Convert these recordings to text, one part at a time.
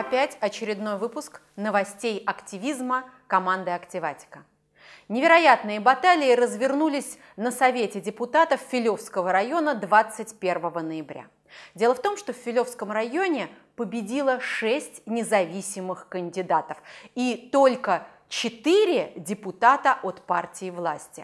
опять очередной выпуск новостей активизма команды «Активатика». Невероятные баталии развернулись на Совете депутатов Филевского района 21 ноября. Дело в том, что в Филевском районе победило 6 независимых кандидатов и только 4 депутата от партии власти.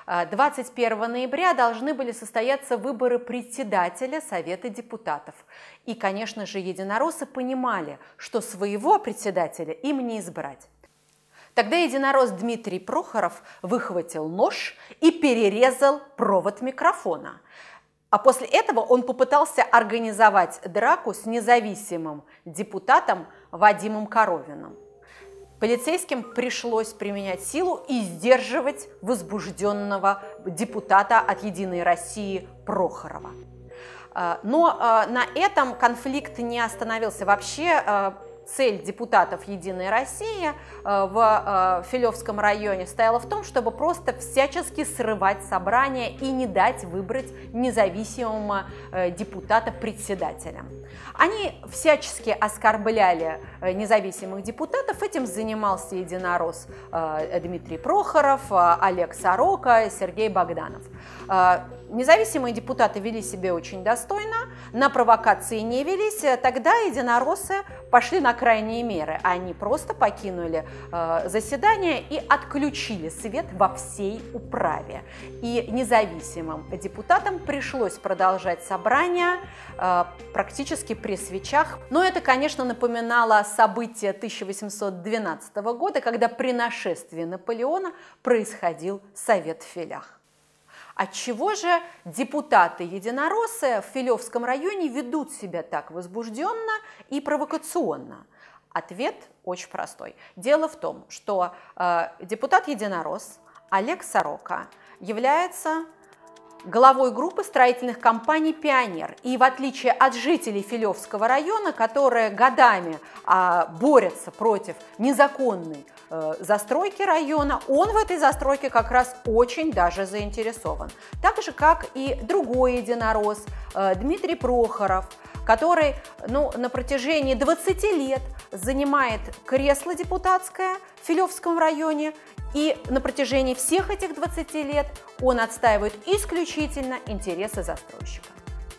21 ноября должны были состояться выборы председателя Совета депутатов. И, конечно же, единороссы понимали, что своего председателя им не избрать. Тогда единорос Дмитрий Прохоров выхватил нож и перерезал провод микрофона. А после этого он попытался организовать драку с независимым депутатом Вадимом Коровиным. Полицейским пришлось применять силу и сдерживать возбужденного депутата от «Единой России» Прохорова. Но на этом конфликт не остановился. Вообще цель депутатов «Единой России» в Филевском районе стояла в том, чтобы просто всячески срывать собрание и не дать выбрать независимого депутата председателем. Они всячески оскорбляли независимых депутатов. Этим занимался единорос Дмитрий Прохоров, Олег Сорока, Сергей Богданов. Независимые депутаты вели себя очень достойно, на провокации не велись. Тогда единороссы пошли на крайние меры. Они просто покинули заседание и отключили свет во всей управе. И независимым депутатам пришлось продолжать собрание практически при свечах. Но это, конечно, напоминало события 1812 года, когда при нашествии Наполеона происходил совет в Филях. Отчего же депутаты-единороссы в Филевском районе ведут себя так возбужденно и провокационно? Ответ очень простой. Дело в том, что депутат-единорос Олег Сорока является главой группы строительных компаний «Пионер». И в отличие от жителей Филевского района, которые годами борются против незаконной застройки района, он в этой застройке как раз очень даже заинтересован. Так же, как и другой единорос Дмитрий Прохоров, который на протяжении 20 лет занимает кресло депутатское в Филевском районе, и на протяжении всех этих 20 лет он отстаивает исключительно интересы застройщика.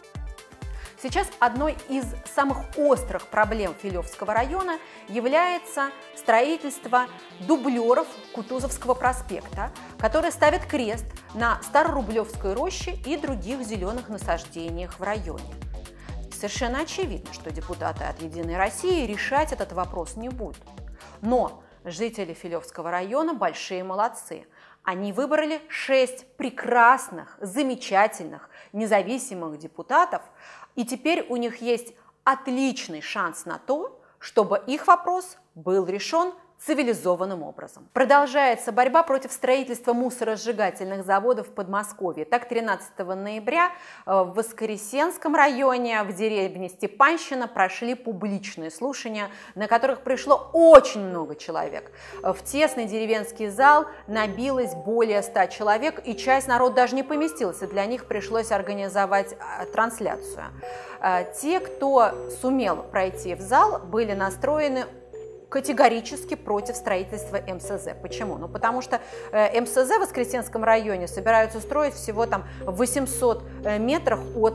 Сейчас одной из самых острых проблем Филевского района является строительство дублеров Кутузовского проспекта, которые ставят крест на Старорублевской роще и других зеленых насаждениях в районе. Совершенно очевидно, что депутаты от «Единой России» решать этот вопрос не будут. Но жители Филевского района большие молодцы. Они выбрали 6 прекрасных, замечательных, независимых депутатов, и теперь у них есть отличный шанс на то, чтобы их вопрос был решен цивилизованным образом. Продолжается борьба против строительства мусоросжигательных заводов в Подмосковье. Так, 13 ноября в Воскресенском районе в деревне Степанщина прошли публичные слушания, на которых пришло очень много человек. В тесный деревенский зал набилось более 100 человек, и часть народа даже не поместилась, и для них пришлось организовать трансляцию. Те, кто сумел пройти в зал, были настроены категорически против строительства МСЗ. Почему? Потому что МСЗ в Воскресенском районе собираются строить всего там 800 метрах от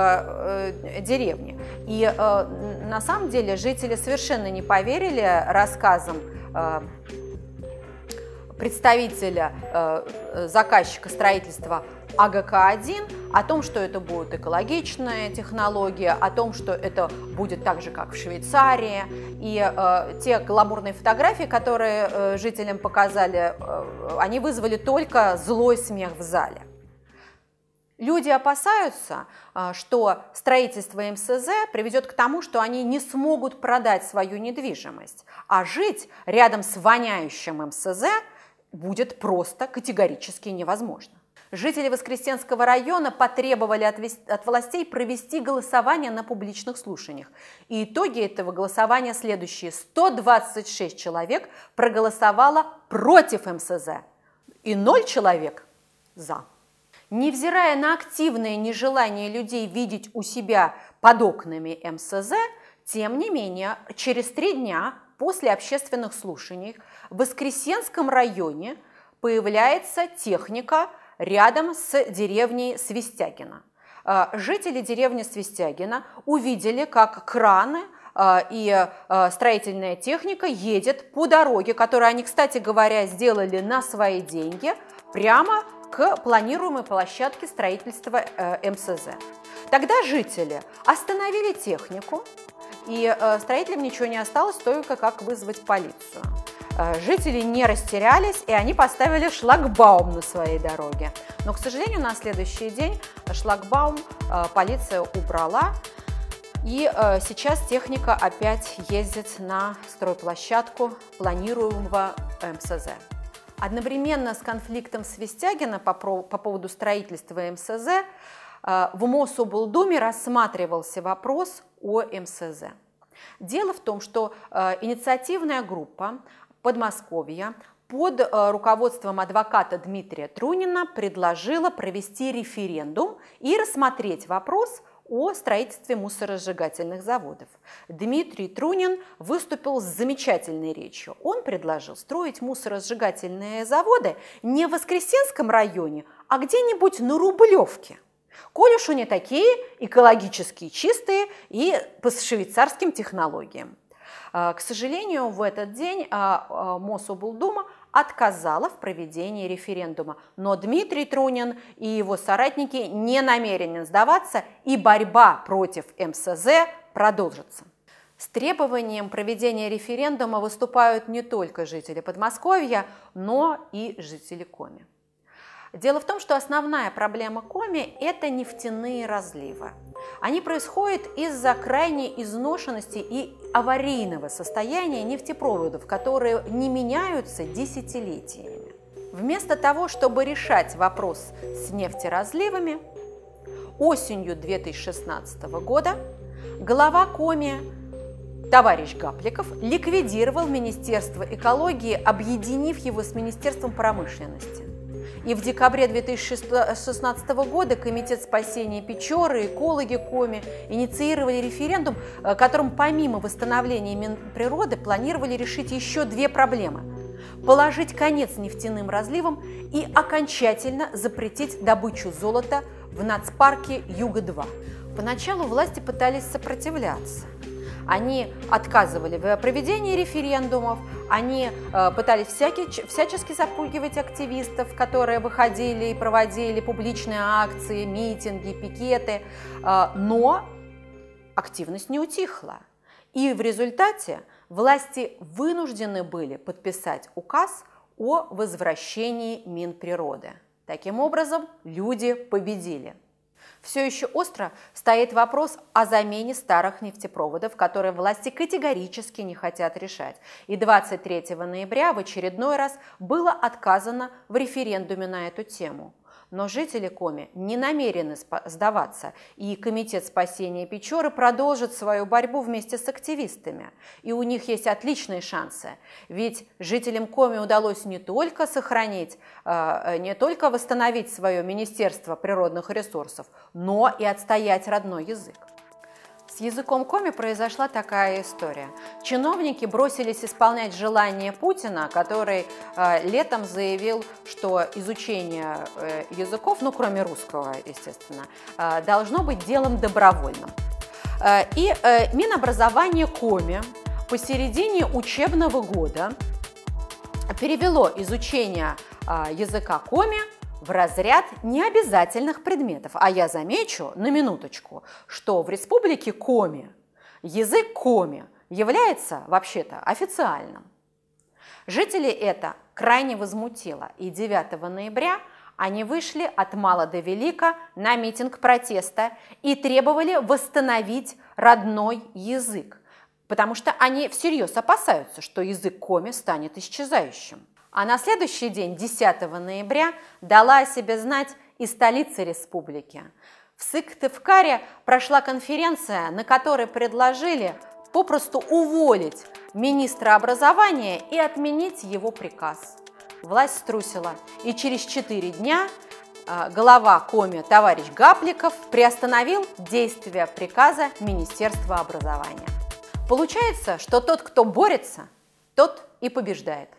деревни. И на самом деле жители совершенно не поверили рассказам представителя заказчика строительства АГК-1 о том, что это будет экологичная технология, о том, что это будет так же, как в Швейцарии. И те гламурные фотографии, которые жителям показали, они вызвали только злой смех в зале. Люди опасаются, что строительство МСЗ приведет к тому, что они не смогут продать свою недвижимость, а жить рядом с воняющим МСЗ будет просто категорически невозможно. Жители Воскресенского района потребовали от властей провести голосование на публичных слушаниях. И итоги этого голосования следующие. 126 человек проголосовало против МСЗ и 0 человек за. Невзирая на активное нежелание людей видеть у себя под окнами МСЗ, Тем не менее, через 3 дня после общественных слушаний в Воскресенском районе появляется техника рядом с деревней Свистягино. Жители деревни Свистягино увидели, как краны и строительная техника едет по дороге, которую они, кстати говоря, сделали на свои деньги, прямо к планируемой площадке строительства МСЗ. Тогда жители остановили технику, и строителям ничего не осталось, только как вызвать полицию. Жители не растерялись, и они поставили шлагбаум на своей дороге. Но, к сожалению, на следующий день шлагбаум полиция убрала, и сейчас техника опять ездит на стройплощадку планируемого МСЗ. Одновременно с конфликтом с Свистягино по поводу строительства МСЗ в Мособлдуме рассматривался вопрос о МСЗ. Дело в том, что инициативная группа Подмосковья под руководством адвоката Дмитрия Трунина предложила провести референдум и рассмотреть вопрос о строительстве мусоросжигательных заводов. Дмитрий Трунин выступил с замечательной речью. Он предложил строить мусоросжигательные заводы не в Воскресенском районе, а где-нибудь на Рублевке. Коль уж они такие экологически чистые и по швейцарским технологиям. К сожалению, в этот день Мособлдума отказала в проведении референдума, но Дмитрий Трунин и его соратники не намерены сдаваться, и борьба против МСЗ продолжится. С требованием проведения референдума выступают не только жители Подмосковья, но и жители Коми. Дело в том, что основная проблема Коми – это нефтяные разливы. Они происходят из-за крайней изношенности и аварийного состояния нефтепроводов, которые не меняются десятилетиями. Вместо того, чтобы решать вопрос с нефтеразливами, осенью 2016 года глава Коми товарищ Гапликов ликвидировал Министерство экологии, объединив его с Министерством промышленности. И в декабре 2016 года Комитет спасения Печоры, экологи Коми инициировали референдум, которым помимо восстановления Минприроды планировали решить еще 2 проблемы – положить конец нефтяным разливам и окончательно запретить добычу золота в нацпарке Юга-2. Поначалу власти пытались сопротивляться. Они отказывали в проведении референдумов, они пытались всячески запугивать активистов, которые выходили и проводили публичные акции, митинги, пикеты, но активность не утихла. И в результате власти вынуждены были подписать указ о возвращении Минприроды. Таким образом, люди победили. Все еще остро стоит вопрос о замене старых нефтепроводов, которые власти категорически не хотят решать. И 23 ноября в очередной раз было отказано в референдуме на эту тему. Но жители Коми не намерены сдаваться, и Комитет спасения Печоры продолжит свою борьбу вместе с активистами. И у них есть отличные шансы, ведь жителям Коми удалось не только восстановить свое Министерство природных ресурсов, но и отстоять родной язык. С языком Коми произошла такая история. Чиновники бросились исполнять желание Путина, который летом заявил, что изучение языков, ну кроме русского, естественно, должно быть делом добровольным. И Минобразование Коми посередине учебного года перевело изучение языка Коми в разряд необязательных предметов. А я замечу, на минуточку, что в республике Коми язык Коми является вообще-то официальным. Жителей это крайне возмутило, и 9 ноября они вышли от мала до велика на митинг протеста и требовали восстановить родной язык, потому что они всерьез опасаются, что язык Коми станет исчезающим. А на следующий день, 10 ноября, дала о себе знать и столица республики. В Сыктывкаре прошла конференция, на которой предложили попросту уволить министра образования и отменить его приказ. Власть струсила, и через 4 дня глава Коми товарищ Гапликов приостановил действие приказа Министерства образования. Получается, что тот, кто борется, тот и побеждает.